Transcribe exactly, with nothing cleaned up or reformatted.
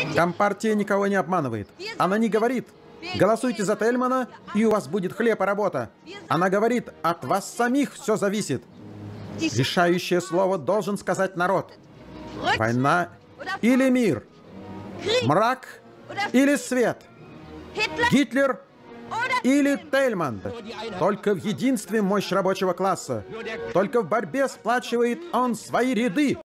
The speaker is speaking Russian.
Компартия никого не обманывает. Она не говорит: голосуйте за Тельмана, и у вас будет хлеб и работа. Она говорит: от вас самих все зависит. Решающее слово должен сказать народ. Война или мир? Мрак или свет? Гитлер или Тельман? Только в единстве мощь рабочего класса. Только в борьбе сплачивает он свои ряды.